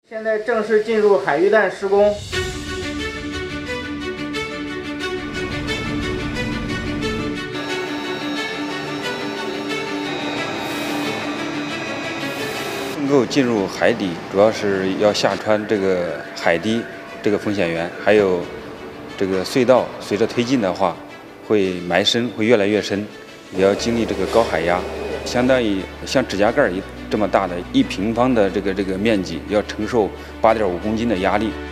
现在正式进入海芋蛋施工。 能够进入海底，主要是要下穿这个海堤这个风险源，还有这个隧道随着推进的话，会埋深，会越来越深，也要经历这个高海压，相当于像指甲盖这么大的1平方的这个面积，要承受8.5公斤的压力。